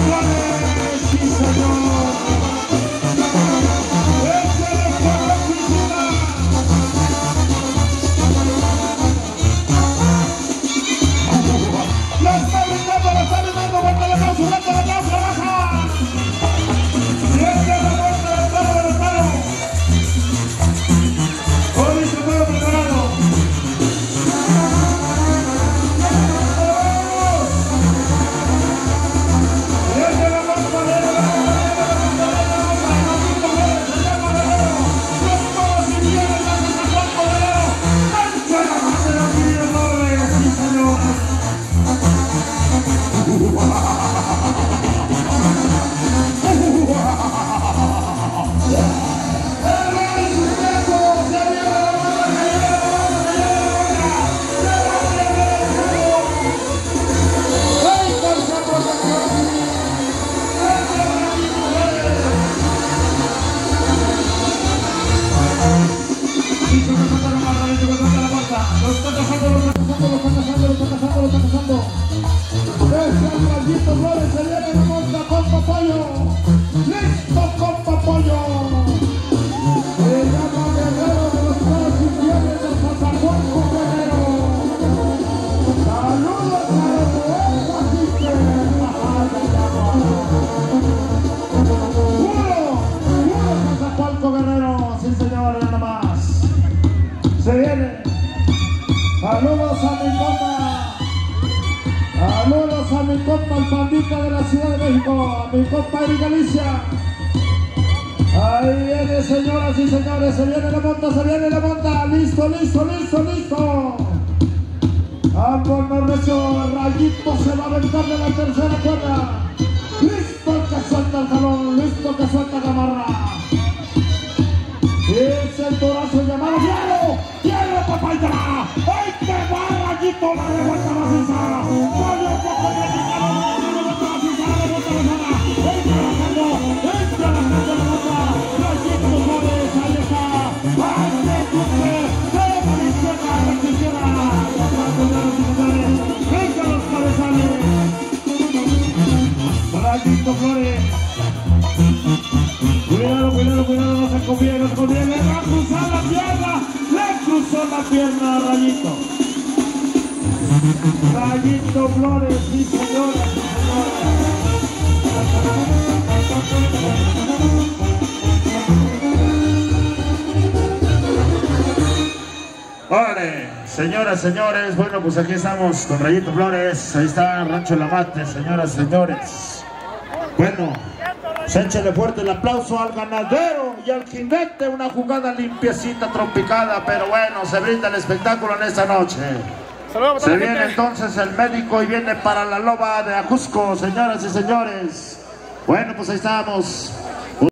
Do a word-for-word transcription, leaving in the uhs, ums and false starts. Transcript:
Flores, sí señor. Saludos a mi compa, saludos a mi compa el pandita de la Ciudad de México, a mi compa Eric Galicia. Ahí viene, señoras y señores, se viene la monta, se viene la monta, listo, listo, listo, listo. Vámonos, recio, Rayito se va a aventar de la tercera cuerda. Listo que suelta el jalón, listo que suelta Gamarra. Es el torazo llamado Fierro, Fierro, papá, y te va. ¡Ay, te va, Rayito! La revuelta maciza. Vale un poco de picado, la revuelta maciza, la revuelta maciza. Entra bajando, entra bajando la bota. Rayito Flores, ahí está. ¡Ay, te cumple! ¡Se va a la izquierda, a la izquierda! Señoras y señores, venga los cabezales. Rayito Flores. Cuidado, cuidado, cuidado, no se confíe, no se confíe, le va a cruzar la pierna, le cruzó la pierna a Rayito. Rayito Flores, sí señora, sí señora. Órale, señoras, señores, bueno, pues aquí estamos con Rayito Flores, ahí está Rancho La Mate, señoras, señores. Bueno, échale fuerte el aplauso al ganadero y al jinete, una jugada limpiecita, trompicada, pero bueno, se brinda el espectáculo en esta noche. Saludos, se viene entonces el médico y viene para la loba de Ajusco, señoras y señores. Bueno, pues ahí estamos.